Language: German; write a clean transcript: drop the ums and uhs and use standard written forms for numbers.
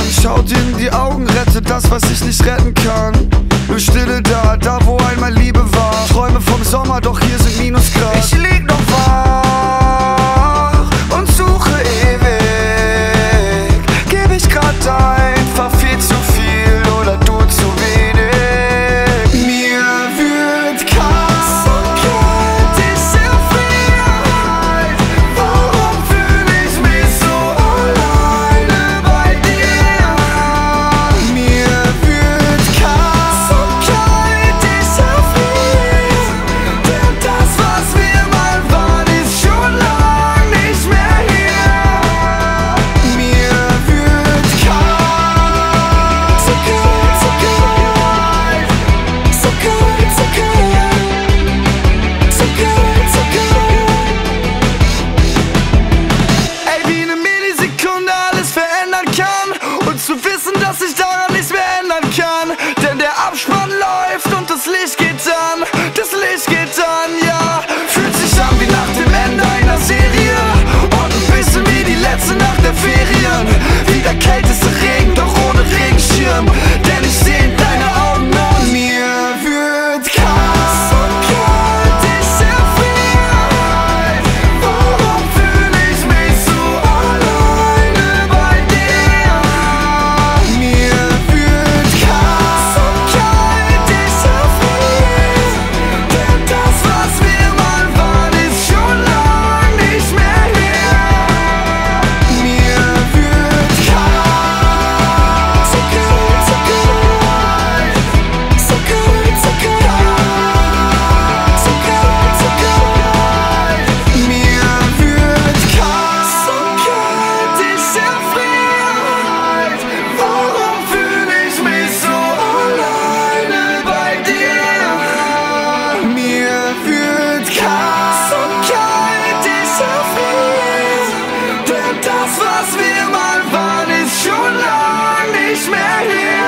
an. Schaut in die Augen, rettet das, was ich nicht retten kann. Nur Stille da wo einmal Liebe war. Träume vom Sommer, doch hier sind Minusgrad. Ich lieg noch wach und suche ewig. Geb ich grad einfach viel zu viel oder du zu wenig. Mir wird kalt, so kalt ist Freiheit. Warum fühl ich mich so alleine bei dir? Mir wird kalt, so kalt ist Freiheit. Denn das, was wir mal waren, ist schon lang nicht mehr hier. Mir wird kalt, so kalt, so kalt, so kalt, so kalt, so kalt, so kalt. Ey, wie eine Millisekunde alles verändern kann und zu wissen, dass ich daran nichts mehr ändern kann. Denn der Abspann läuft und das Licht geht an, ja. Fühlt sich an wie nach dem Ende einer Serie und ein bisschen wie die letzte Nacht der Ferien. Wie der kälteste Regen, doch ohne Regenschirm, denn ich seh in deine Augen an. Mir wird kalt, so kalt ist Freiheit. Warum fühl ich mich so alleine bei dir? Mir wird kalt, so kalt ist Freiheit. Denn das, was wir mal waren, ist schon lang nicht mehr hier. Mir wird kalt, so kalt, so kalt, so kalt, so kalt, so kalt, so kalt. Mir wird kalt, so kalt ist Freiheit. Warum fühl ich mich so alleine bei dir? Mir wird kalt, so kalt ist Freiheit. Denn das, was wir mal waren, ist schon lang nicht mehr hier.